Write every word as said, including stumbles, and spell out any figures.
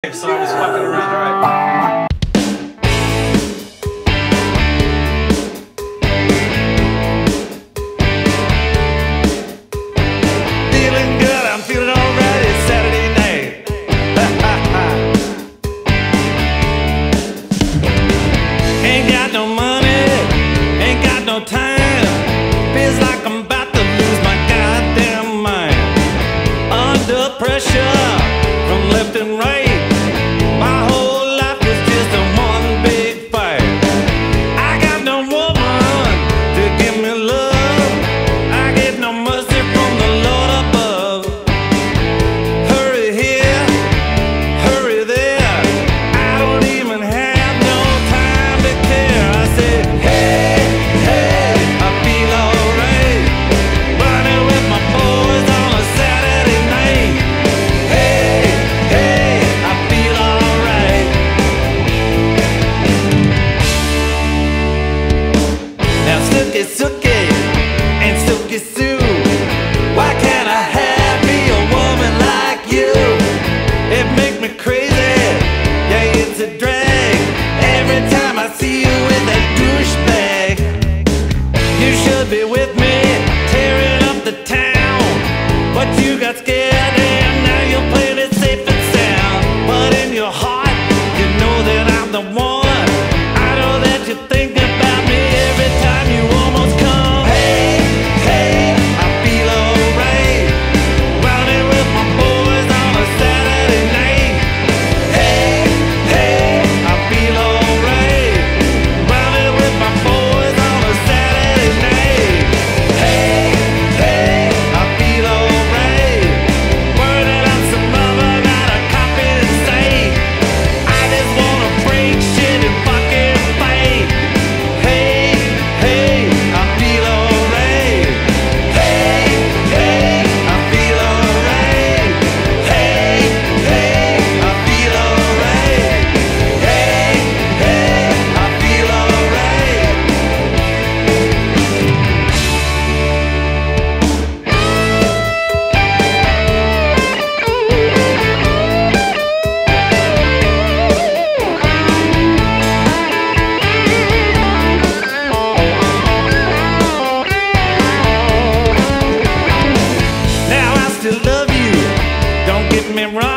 Sorry, I was fucking around, alright. Feeling good, I'm feeling alright, it's Saturday night. Ain't got no money, ain't got no time. Feels like I'm about to lose my goddamn mind. Under pressure from left and right. My whole life was just a one big fight. I got no woman to give me love. I get no mercy from the Lord above. Hurry here, hurry there. I don't even have no time to care. I say, hey, hey, I feel alright. Running with my boys on a Saturday night. Hey, hey, I feel alright. Now sookie, sookie, and sookie soo. Why can't I have me a woman like you? It makes me crazy, yeah, it's a drag. Every time I see you with that douchebag. You should be with me, tearing up the town. But you got scared and now you're playing it safe and sound. But in your heart, you know that I'm the one. I know that you think about me every time you almost come. Hey, hey, I feel alright. Running with my boys on a Saturday night. Hey, hey, I feel alright. Running with my boys on a Saturday night. Hey, hey, I feel alright. Burning up some rubber, got a copy to say. I just wanna break shit and fucking fight. Hey, hey, I feel alright. Hey, hey, I feel alright. Hey, hey, I feel alright. Hey, hey, I feel alright. Now I still love you, don't get me wrong.